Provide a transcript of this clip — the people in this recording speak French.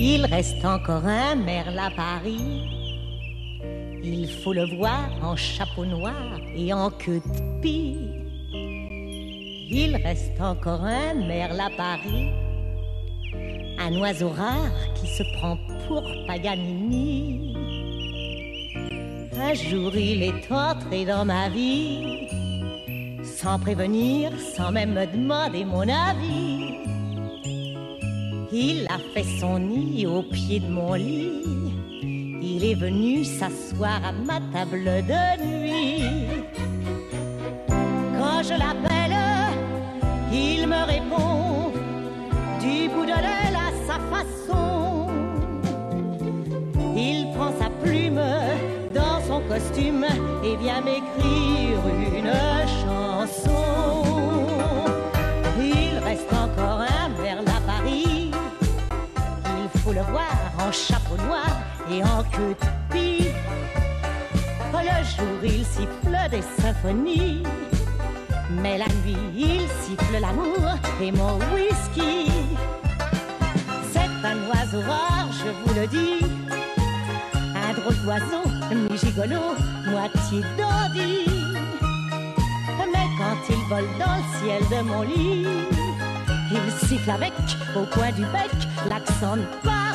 Il reste encore un merle à Paris. Il faut le voir en chapeau noir et en queue de pie. Il reste encore un merle à Paris, un oiseau rare qui se prend pour Paganini. Un jour il est entré dans ma vie, sans prévenir, sans même me demander mon avis. Il a fait son nid au pied de mon lit. Il est venu s'asseoir à ma table de nuit. Quand je l'appelle, il me répond du bout de l'aile à sa façon. Il prend sa plume dans son costume et vient m'écrire une chanson. Il reste encore un merle à Paris. Il faut le voir en chapeau noir et en queue de pie. Le jour il siffle des symphonies, mais la nuit il siffle l'amour et mon whisky. C'est un oiseau rare, je vous le dis, un drôle d'oiseau, mi-gigolo, moitié dandy. Mais quand il vole dans le ciel de mon lit, il siffle avec, au coin du bec, l'accent de Paris.